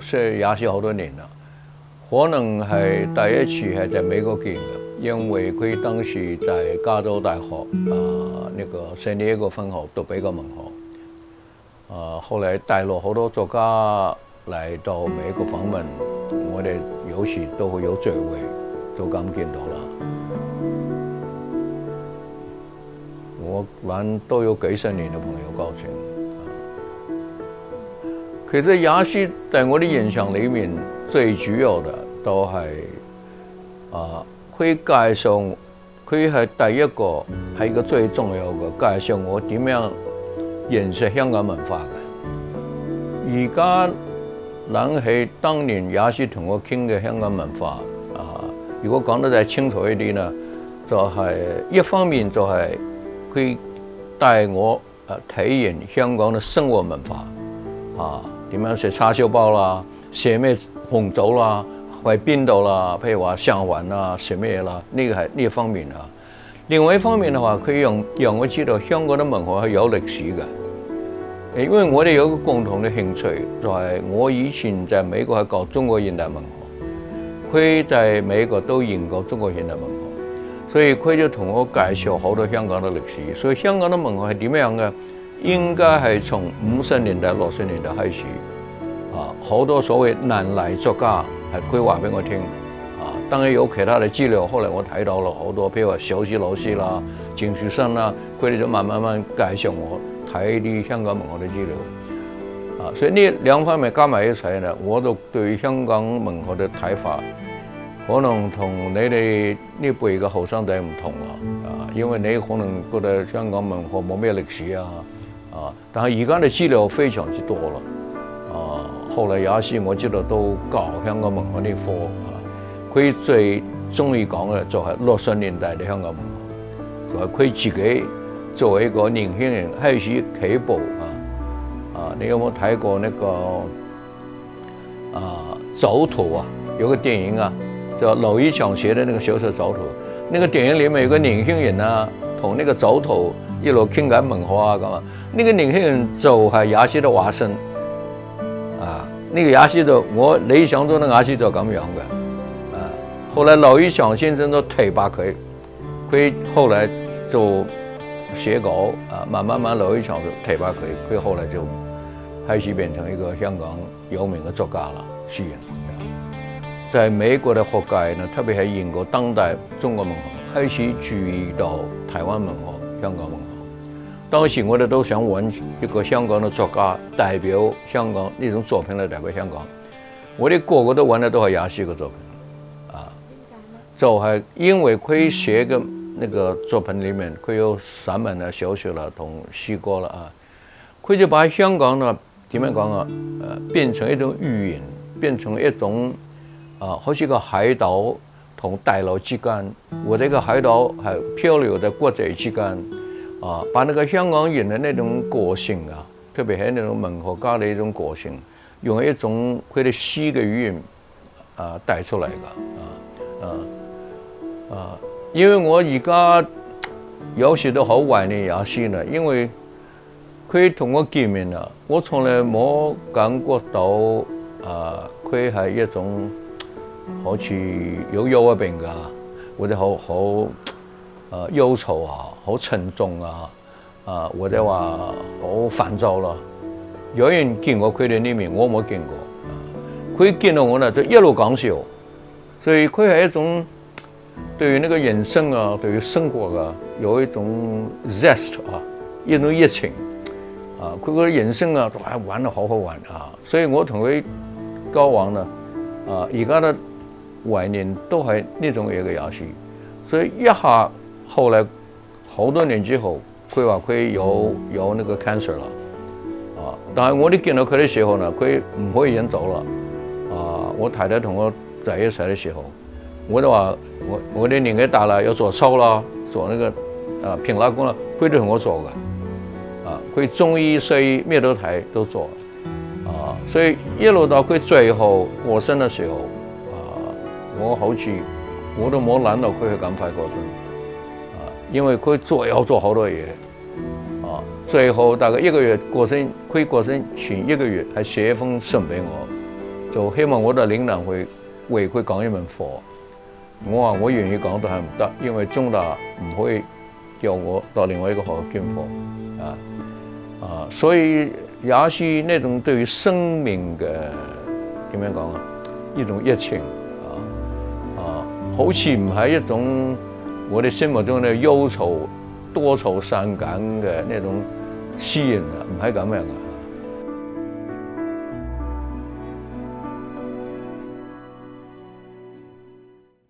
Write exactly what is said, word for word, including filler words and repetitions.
識也是好多年啦，可能係第一次係在美國見嘅，因為佢當時在加州大學啊，那個聖地亞哥分校讀比較文學，啊，後來帶落好多作家嚟到美國訪問，我哋有時都會有聚會，就咁見到啦。我玩都有幾十年嘅朋友交情。其實也是在我的印象裏面最主要的都係啊，佢介紹佢係第一個係一個最重要嘅介紹我點樣認識香港文化嘅。而家諗起當年也是同我傾嘅香港文化啊，如果講得再清楚一啲呢，就係、是、一方面就係佢帶我啊體驗香港嘅生活文化啊。點樣食叉燒包啦，食咩紅棗啦，去邊度啦？譬如話上環啦，食咩啦？呢個係呢一方面啊。另外一方面嘅話，佢讓讓我知道香港嘅文化係有歷史嘅。因為我哋有個共同嘅興趣，就係、是、我以前在美國係教中國現代文學，佢在美國都研究中國現代文學，所以佢就同我介紹好多香港嘅歷史。所以香港嘅文化係點樣嘅？應該係從五十年代、六十年代開始，啊，好多所謂南來作家係佢話俾我聽，啊，當然有其他嘅資料，後來我睇到了好多，譬如話小史老師啦、鄭樹生啦，佢哋就慢慢慢介紹我睇啲香港文學嘅資料，啊，所以呢兩方面加埋一齊呢，我就對香港文學嘅睇法，可能同你哋呢輩嘅後生仔唔同啦，啊，因為你可能覺得香港文學冇咩歷史啊。啊！但係而家嘅資料非常之多啦。啊，後來也是我知道都教香港文學呢科啊。佢最中意講嘅就係六十年代嘅香港文學，就係佢自己作為一個年輕人開始起步啊。啊，你有冇睇過那個啊《走圖》啊？有個電影啊，就劉以強寫的那個小說《走圖》。那個電影裡面有個年輕人啊，同那個走圖一路傾緊文學啊咁啊。呢個年輕人就係也斯的化身，啊！呢、這個也斯就我理想中的也斯就咁樣嘅，啊！後來劉以強先生都提拔佢，佢後來就寫稿，啊，慢慢慢劉以強就提拔佢，佢後來就開始變成一個香港有名嘅作家啦，詩人。在美國嘅學界呢，特別係研究當代中國文學，開始注意到台灣文學、香港文學。當時我哋都想揾一個香港嘅作家代表香港呢種作品嚟代表香港，我哋個個都揾嘅都係也斯嘅作品，啊，就係、是、因為佢寫嘅那個作品裡面，佢有散文啊、小說啦、同詩歌啦啊，佢就把香港呢點樣講啊？誒，變成一種語言，變成一種啊，好似個海島同大陸之間，或者個海島係漂流在國際之間。啊，把那個香港人的那種個性啊，特別係那種文學家的一種個性，用一種佢哋詩嘅語言啊帶出嚟㗎，啊啊啊！因為我而家有時都好懷念也斯啦，因為佢同我見面啊，我從來冇感覺到啊，佢係一種好似有憂鬱病㗎，或者好好。誒憂愁啊，好沉重啊，啊或者話好煩躁咯。有人見過佢哋呢面，我冇見過。佢見到我呢，就一路講笑，所以佢係一種對於呢個人生啊，對於生活啊，有一種 zest 啊，一種熱情啊。佢個人生啊，都係玩得好好玩啊。所以我同佢交往呢，啊而家嘅懷念都係呢種嘢嘅也斯。所以一下。後來好多年之後，佢話佢有有那個 cancer 啦，啊！但係我哋見到佢嘅時候呢，佢唔可以飲酒啦，啊！我太太同我在一齊嘅時候，我都話我我哋年紀大啦，要做操啦，做那個啊平拉弓啦，佢都同我做嘅，啊！佢中醫西醫咩都睇都做，啊！所以一路到佢最後過身嘅時候，啊！我好似我都冇諗到佢係咁快過身。因為佢做要做好多嘢，啊，最後大概一個月過身，佢過身前一個月係寫封信俾我， 就希望我哋領導會為佢講一門課。我話我願意講都係唔得，因為中大唔可以叫我到另外一個學校兼課啊啊，所以也是那種對於生命嘅點樣講啊，一種熱情啊啊，好似唔係一種我哋心目中嘅憂愁多愁善感嘅那種詩人啊，唔係咁樣啊。